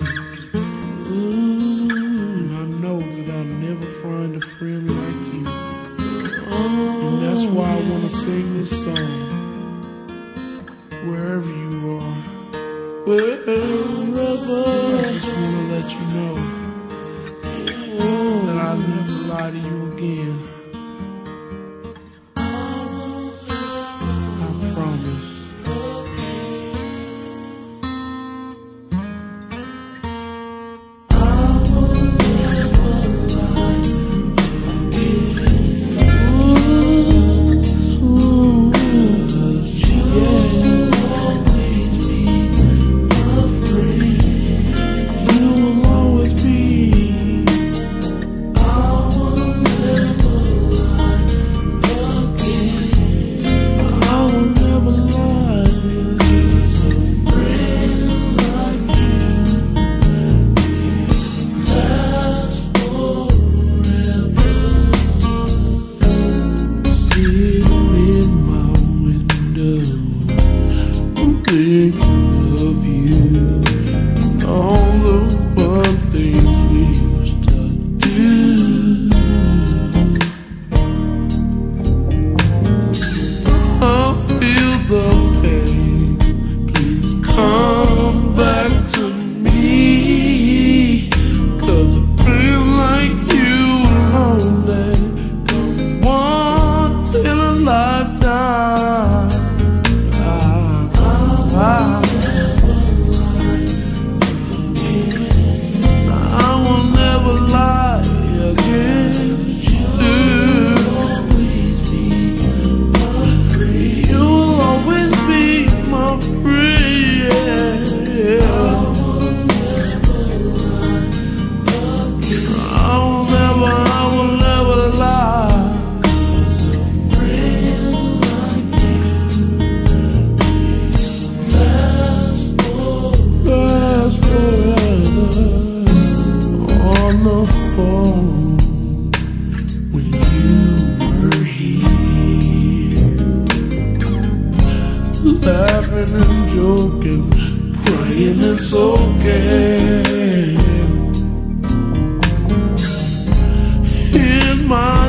I know that I'll never find a friend like you. And that's why I wanna sing this song wherever you are. Wherever. I just wanna let you know that I'll never lie to you again. I promise. Thinking of you, all the fun things we used to do. I feel the pain, please come back to me, 'cause I feel like you alone that come once in a lifetime. I will never lie again. You'll always be my friend. You'll always be my friend. I will never lie again. I will never lie. On the phone when you were here, laughing and joking, praying it's okay. In my